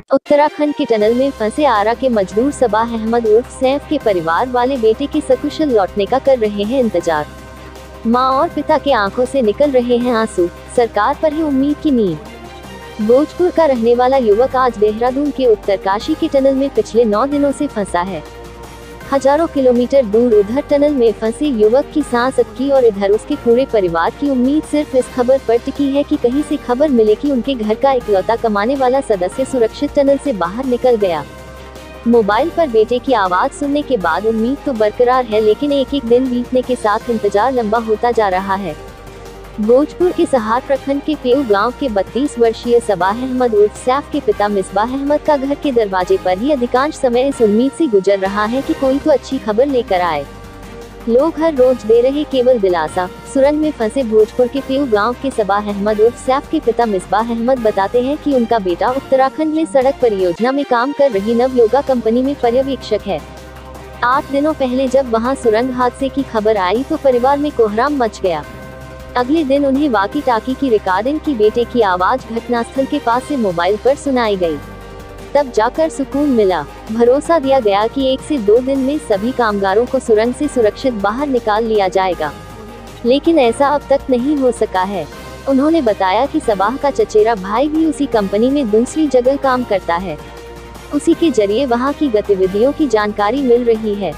उत्तराखंड के टनल में फंसे आरा के मजदूर सबाह अहमद उर्फ सैफ के परिवार वाले बेटे के सकुशल लौटने का कर रहे हैं इंतजार। मां और पिता के आंखों से निकल रहे हैं आंसू, सरकार पर है उम्मीद की नींव। भोजपुर का रहने वाला युवक आज देहरादून के उत्तरकाशी के टनल में पिछले 9 दिनों से फंसा है। हजारों किलोमीटर दूर उधर टनल में फंसे युवक की सांस अटकी और इधर उसके पूरे परिवार की उम्मीद सिर्फ इस खबर पर टिकी है कि कहीं से खबर मिले कि उनके घर का इकलौता कमाने वाला सदस्य सुरक्षित टनल से बाहर निकल गया। मोबाइल पर बेटे की आवाज सुनने के बाद उम्मीद तो बरकरार है, लेकिन एक एक दिन बीतने के साथ इंतजार लंबा होता जा रहा है। भोजपुर के सहार प्रखंड के पेऊ गांव के 32 वर्षीय सबाह अहमद उर्फ सैफ के पिता मिसबाह अहमद का घर के दरवाजे पर ही अधिकांश समय इस उम्मीद से गुजर रहा है कि कोई तो अच्छी खबर लेकर आए। लोग हर रोज दे रहे केवल दिलासा। सुरंग में फंसे भोजपुर के पेऊ गांव के सबाह अहमद उर्फ सैफ के पिता मिसबाह अहमद बताते हैं कि उनका बेटा उत्तराखंड में सड़क परियोजना में काम कर रही नवयोगा कंपनी में पर्यवेक्षक है। 8 दिनों पहले जब वहां सुरंग हादसे की खबर आई तो परिवार में कोहराम मच गया। अगले दिन उन्हें वाकी टाकी की रिकॉर्डिंग की बेटे की आवाज घटनास्थल के पास से मोबाइल पर सुनाई गई। तब जाकर सुकून मिला। भरोसा दिया गया कि 1 से 2 दिन में सभी कामगारों को सुरंग से सुरक्षित बाहर निकाल लिया जाएगा, लेकिन ऐसा अब तक नहीं हो सका है। उन्होंने बताया कि सबाह का चचेरा भाई भी उसी कंपनी में दूसरी जगह काम करता है। उसी के जरिए वहां की गतिविधियों की जानकारी मिल रही है।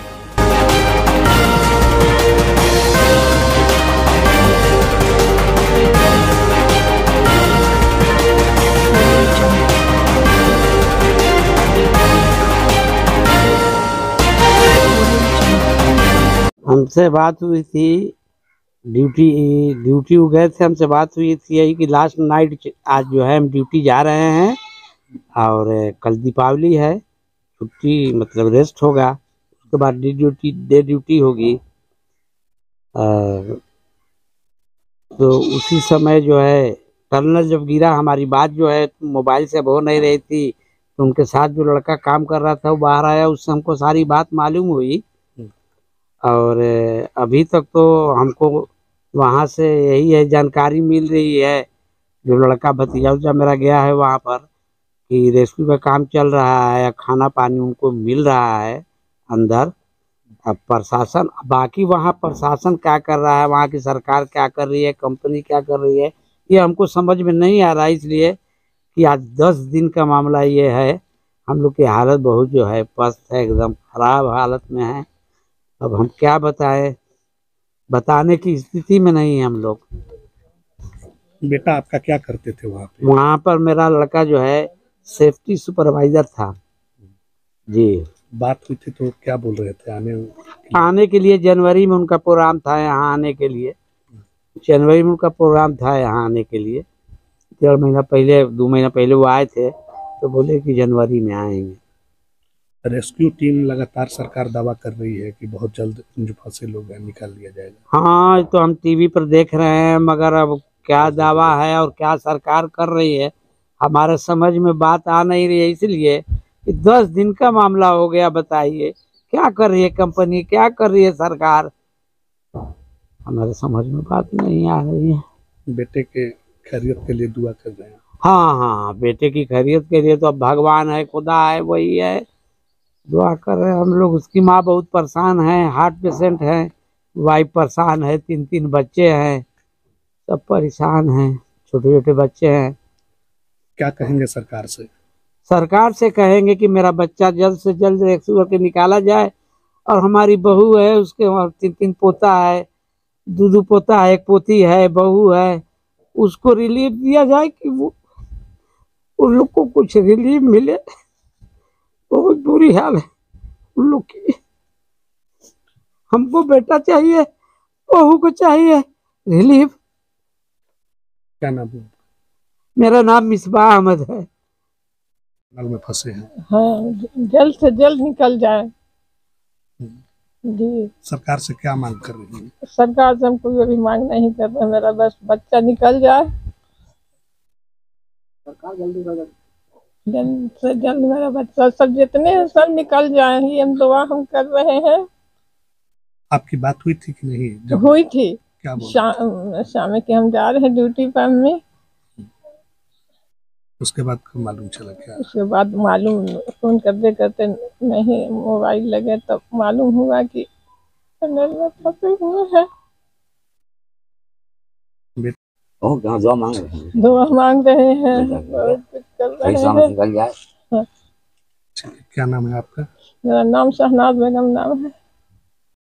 हमसे बात हुई थी, ड्यूटी गए थे। हमसे बात हुई थी यही कि लास्ट नाइट आज जो है हम ड्यूटी जा रहे हैं और कल दीपावली है, छुट्टी मतलब रेस्ट होगा, उसके बाद डे ड्यूटी होगी। तो उसी समय जो है टनल जब गिरा, हमारी बात जो है मोबाइल से हो नहीं रही थी, तो उनके साथ जो लड़का काम कर रहा था वो बाहर आया, उससे हमको सारी बात मालूम हुई। और अभी तक तो हमको वहाँ से यही है जानकारी मिल रही है, जो लड़का भतीजा मेरा गया है वहाँ पर, कि रेस्क्यू का काम चल रहा है, खाना पानी उनको मिल रहा है अंदर। अब प्रशासन, बाकी वहाँ प्रशासन क्या कर रहा है, वहाँ की सरकार क्या कर रही है, कंपनी क्या कर रही है, ये हमको समझ में नहीं आ रहा है। इसलिए कि आज 10 दिन का मामला ये है, हम लोग की हालत बहुत जो है पस्त है, एकदम खराब हालत में है। अब हम क्या बताएं, बताने की स्थिति में नहीं है हम लोग। बेटा आपका क्या करते थे वहाँ पे? वहाँ पर मेरा लड़का जो है सेफ्टी सुपरवाइजर था जी। बात हुई थी तो क्या बोल रहे थे आने के लिए? जनवरी में उनका प्रोग्राम था यहाँ आने के लिए, जनवरी में उनका प्रोग्राम था यहाँ आने के लिए। 1.5 महीना पहले, 2 महीना पहले वो आए थे, तो बोले कि जनवरी में आएंगे। रेस्क्यू टीम लगातार सरकार दावा कर रही है कि बहुत जल्द जो फंसे लोग हैं निकाल लिया जाएगा। हाँ, तो हम टीवी पर देख रहे हैं, मगर अब क्या दावा है और क्या सरकार कर रही है हमारे समझ में बात आ नहीं रही है। इसलिए कि 10 दिन का मामला हो गया, बताइए क्या कर रही है कंपनी, क्या कर रही है सरकार, हमारे समझ में बात नहीं आ रही है। बेटे के खैरियत के लिए दुआ कर रहे हैं। हाँ, बेटे की खैरियत के लिए तो अब भगवान है, खुदा है, वही है, दुआ कर रहे हैं हम लोग। उसकी माँ बहुत परेशान है, हार्ट पेशेंट है, वाइफ परेशान है, 3 बच्चे हैं, सब परेशान हैं, छोटे छोटे बच्चे हैं। क्या कहेंगे सरकार से? सरकार से कहेंगे कि मेरा बच्चा जल्द से जल्द रेस्क्यू करके निकाला जाए, और हमारी बहू है, उसके 3 पोता है, 2 पोता है, 1 पोती है, बहू है, उसको रिलीफ दिया जाए कि वो उन लोग को कुछ रिलीफ मिले। बहुत बुरी हाल है उन लोग की। हमको बेटा चाहिए, बहू को चाहिए रिलीफ। क्या नाम है? मेरा नाम मिसबाह अहमद है। नल में फंसे हैं। हाँ, जल्द से जल्द निकल जाए जी। सरकार से क्या मांग कर रही है? सरकार से हम कोई अभी मांग नहीं कर रहे, मेरा बस बच्चा निकल जाए, सरकार जल्दी जल्द से जल्द मेरा बच्चा, सब जितने हैं सब निकल जाए, ये हम दुआ हम कर रहे हैं। आपकी बात हुई थी कि नहीं? जब हुई थी, क्या बोला? शाम के हम जा रहे हैं ड्यूटी पर में, उसके बाद कब मालूम चला क्या? उसके बाद मालूम, फोन करते करते नहीं मोबाइल लगे तब मालूम हुआ कि टनल में फंसे हुए हैं। दुआ मांग रहे हैं, दुआ मांग रहे हैं, बहुत कुछ कर रहे हैं। निकल जाए। क्या नाम है आपका? मेरा नाम शहनाज बेगम नाम है।